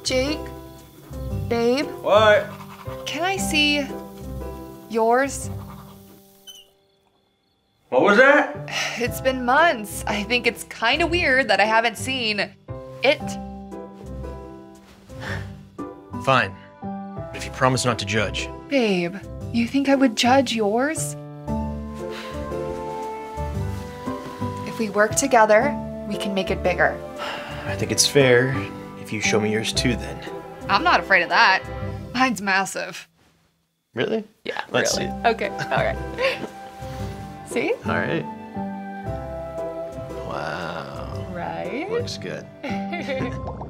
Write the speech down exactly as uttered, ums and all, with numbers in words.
Jake? Babe? What? Can I see yours? What was that? It's been months. I think it's kind of weird that I haven't seen it. Fine. If you promise not to judge. Babe, you think I would judge yours? If we work together, we can make it bigger. I think it's fair if you show me yours too then. I'm not afraid of that. Mine's massive. Really? Yeah, Let's really. see. Okay, all right. See? All right. Wow. Right? Looks good.